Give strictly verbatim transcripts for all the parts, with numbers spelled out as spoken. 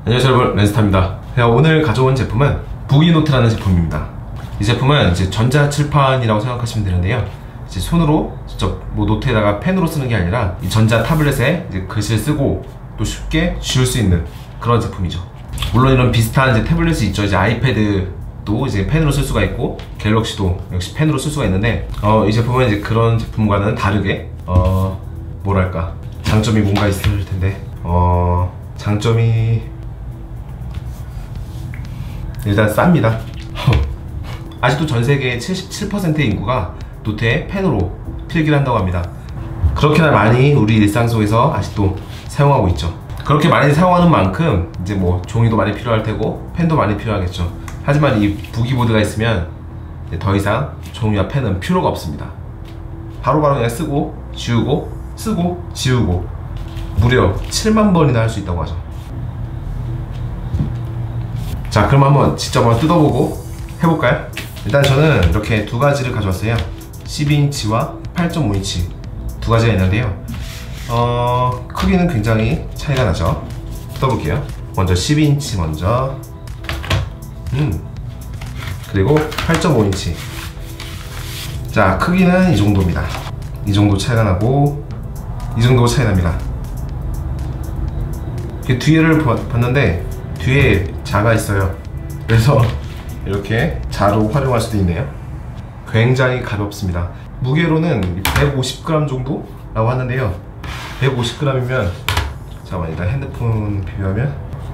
안녕하세요 여러분, 렌스타입니다. 오늘 가져온 제품은 부기노트라는 제품입니다. 이 제품은 이제 전자칠판이라고 생각하시면 되는데요, 이제 손으로 직접 뭐 노트에다가 펜으로 쓰는 게 아니라 이 전자 타블렛에 이제 글씨를 쓰고 또 쉽게 지울 수 있는 그런 제품이죠. 물론 이런 비슷한 이제 태블릿이 있죠. 이제 아이패드도 이제 펜으로 쓸 수가 있고 갤럭시도 역시 펜으로 쓸 수가 있는데 어, 이 제품은 이제 그런 제품과는 다르게 어 뭐랄까 장점이 뭔가 있을 텐데 어 장점이 일단 쌉니다. 아직도 전세계 칠십칠 퍼센트의 인구가 노트에 펜으로 필기를 한다고 합니다. 그렇게나 많이 우리 일상 속에서 아직도 사용하고 있죠. 그렇게 많이 사용하는 만큼 이제 뭐 종이도 많이 필요할 테고 펜도 많이 필요하겠죠. 하지만 이 부기보드가 있으면 더 이상 종이와 펜은 필요가 없습니다. 바로바로 그냥 쓰고 지우고 쓰고 지우고 무려 칠만 번이나 할 수 있다고 하죠. 자, 그럼 한번 직접 한번 뜯어보고 해볼까요? 일단 저는 이렇게 두 가지를 가져왔어요. 십이 인치와 팔 점 오 인치 두 가지가 있는데요, 어, 크기는 굉장히 차이가 나죠. 뜯어볼게요. 먼저 십이 인치 먼저, 음 그리고 팔 점 오 인치. 자, 크기는 이 정도입니다. 이 정도 차이가 나고 이 정도 차이 납니다. 뒤에를 봤는데 뒤에 자가 있어요. 그래서 이렇게 자로 활용할 수도 있네요. 굉장히 가볍습니다. 무게로는 백오십 그램 정도라고 하는데요, 백오십 그램이면 잠깐만 일단 핸드폰 비교하면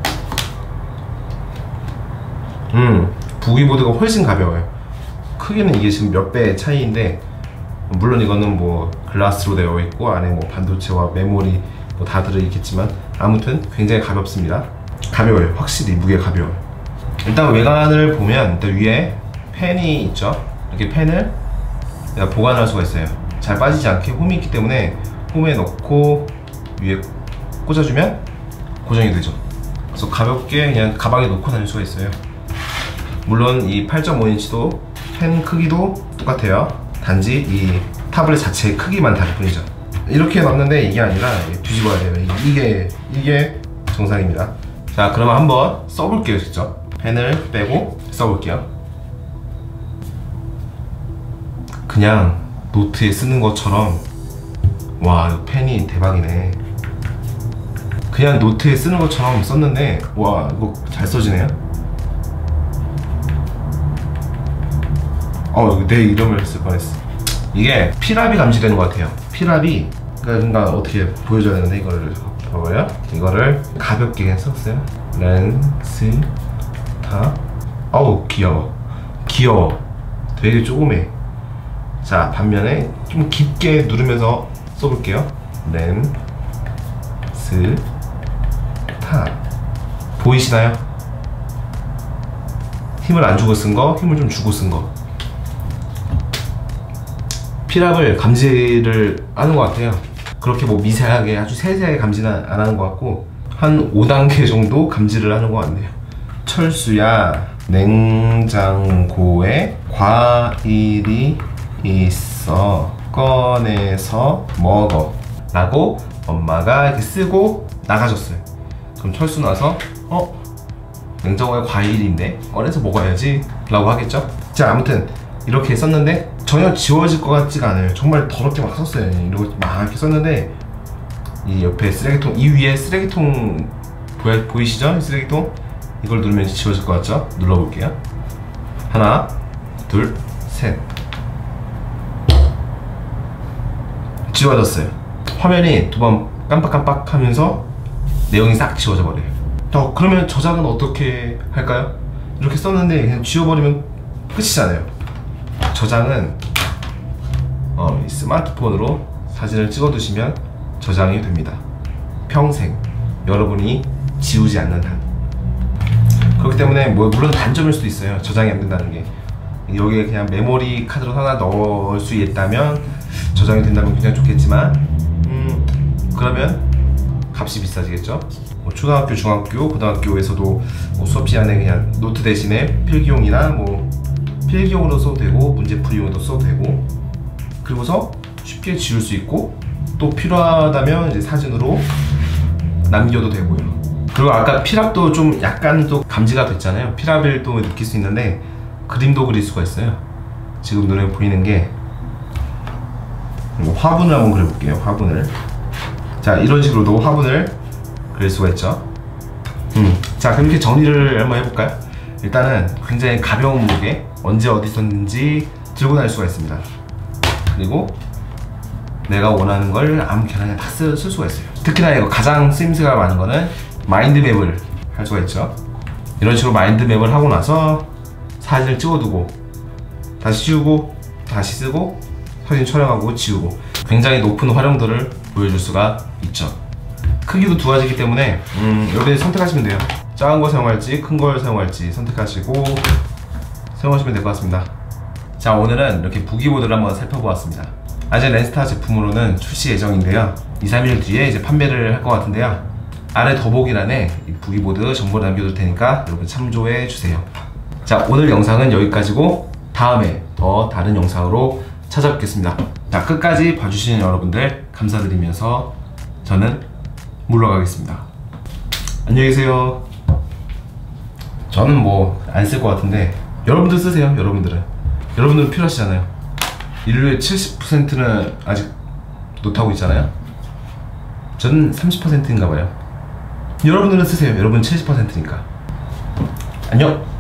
음 부기보드가 훨씬 가벼워요. 크기는 이게 지금 몇 배 차이인데, 물론 이거는 뭐 글라스로 되어 있고 안에 뭐 반도체와 메모리 뭐 다 들어있겠지만 아무튼 굉장히 가볍습니다. 가벼워요. 확실히 무게가 가벼워요. 일단 외관을 보면 일단 위에 펜이 있죠. 이렇게 펜을 보관할 수가 있어요. 잘 빠지지 않게 홈이 있기 때문에 홈에 넣고 위에 꽂아주면 고정이 되죠. 그래서 가볍게 그냥 가방에 넣고 다닐 수가 있어요. 물론 이 팔 점 오 인치도 펜 크기도 똑같아요. 단지 이 타블렛 자체의 크기만 다를 뿐이죠. 이렇게 놨는데 이게 아니라 뒤집어야 돼요. 이게 이게 정상입니다. 자, 그러면 한번 써볼게요. 직접 펜을 빼고 써볼게요. 그냥 노트에 쓰는 것처럼, 와, 이거 펜이 대박이네. 그냥 노트에 쓰는 것처럼 썼는데 와, 이거 잘 써지네요. 어, 내 이름을 쓸 뻔했어. 이게 필압이 감지되는 것 같아요. 필압이 그러니까 어떻게 보여줘야 되는데, 이거를 봐봐요. 이거를 가볍게 그냥 썼어요. 렌스타. 어우, 귀여워. 귀여워. 되게 조그매. 자, 반면에 좀 깊게 누르면서 써볼게요. 렌스타. 보이시나요? 힘을 안 주고 쓴 거, 힘을 좀 주고 쓴 거. 필압을 감지를 하는 것 같아요. 그렇게 뭐 미세하게 아주 세세하게 감지는 안 하는 것 같고 한 오 단계 정도 감지를 하는 것 같네요. 철수야, 냉장고에 과일이 있어, 꺼내서 먹어 라고 엄마가 이렇게 쓰고 나가셨어요. 그럼 철수 나서 어? 냉장고에 과일인데 꺼내서 먹어야지 라고 하겠죠? 자, 아무튼 이렇게 썼는데 전혀 지워질 것 같지가 않아요. 정말 더럽게 막 썼어요. 이렇게 막 이렇게 썼는데 이 옆에 쓰레기통, 이 위에 쓰레기통 보여, 보이시죠? 쓰레기통? 이걸 누르면 지워질 것 같죠? 눌러볼게요. 하나, 둘, 셋. 지워졌어요. 화면이 두 번 깜빡깜빡 하면서 내용이 싹 지워져 버려요. 어, 그러면 저장은 어떻게 할까요? 이렇게 썼는데 그냥 지워버리면 끝이잖아요. 저장은 어, 이 스마트폰으로 사진을 찍어두시면 저장이 됩니다. 평생 여러분이 지우지 않는 한. 그렇기 때문에 뭐 물론 단점일 수도 있어요. 저장이 안 된다는 게. 여기에 그냥 메모리 카드로 하나 넣을 수 있다면 저장이 된다면 굉장히 좋겠지만 음 그러면 값이 비싸지겠죠. 뭐 초등학교, 중학교, 고등학교에서도 뭐 수업 시간에 그냥 노트 대신에 필기용이나 뭐 필기용으로 써도 되고 문제풀이용으로 써도 되고, 그리고서 쉽게 지울 수 있고 또 필요하다면 이제 사진으로 남겨도 되고요. 그리고 아까 피랍도 좀 약간 또 감지가 됐잖아요. 피랍을 또 느낄 수 있는데 그림도 그릴 수가 있어요. 지금 눈에 보이는 게 화분을 한번 그려볼게요. 화분을. 자, 이런 식으로도 화분을 그릴 수가 있죠. 음. 자, 그럼 이렇게 정리를 한번 해볼까요? 일단은 굉장히 가벼운 무게, 언제 어디 있었는지 들고 다닐 수가 있습니다. 그리고 내가 원하는 걸 아무렇게나 그냥 다 쓸 수가 있어요. 특히나 이거 가장 쓰임새가 많은 거는 마인드맵을 할 수가 있죠. 이런 식으로 마인드맵을 하고 나서 사진을 찍어두고 다시 지우고 다시 쓰고 사진 촬영하고 지우고 굉장히 높은 활용도를 보여줄 수가 있죠. 크기도 두 가지이기 때문에 음, 여기 선택하시면 돼요. 작은 거 사용할지 큰 걸 사용할지 선택하시고 사용하시면 될 것 같습니다. 자, 오늘은 이렇게 부기보드를 한번 살펴보았습니다. 아재 렌스타 제품으로는 출시 예정인데요. 이, 삼 일 뒤에 이제 판매를 할 것 같은데요. 아래 더보기란에 이 부기보드 정보를 남겨둘 테니까 여러분 참조해 주세요. 자, 오늘 영상은 여기까지고 다음에 더 다른 영상으로 찾아뵙겠습니다. 자, 끝까지 봐주시는 여러분들 감사드리면서 저는 물러가겠습니다. 안녕히 계세요. 저는 뭐 안 쓸 것 같은데 여러분들 쓰세요. 여러분들은 여러분들은 필요하시잖아요. 인류의 칠십 퍼센트는 아직 못하고 있잖아요. 저는 삼십 퍼센트인가 봐요. 여러분들은 쓰세요. 여러분 칠십 퍼센트니까. 안녕.